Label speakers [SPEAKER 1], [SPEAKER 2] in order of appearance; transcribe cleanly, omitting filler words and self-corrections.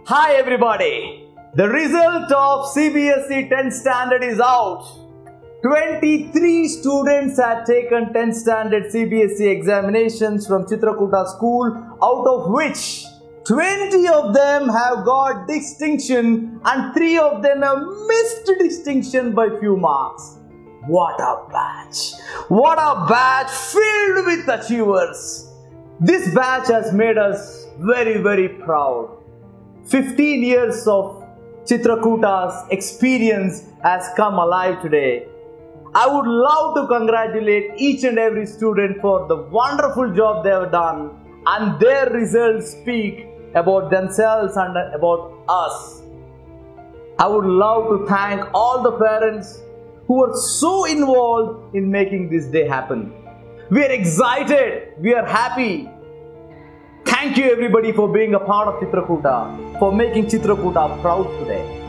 [SPEAKER 1] Hi everybody! The result of CBSE 10th standard is out. 23 students had taken 10th standard CBSE examinations from Chitrakoota school, out of which 20 of them have got distinction and 3 of them have missed distinction by few marks. What a batch! What a batch filled with achievers! This batch has made us very proud. 15 years of Chitrakootaa's experience has come alive today. I would love to congratulate each and every student for the wonderful job they have done, and their results speak about themselves and about us. I would love to thank all the parents who were so involved in making this day happen. We are excited, we are happy. Thank you everybody for being a part of Chitrakoota, for making Chitrakoota proud today.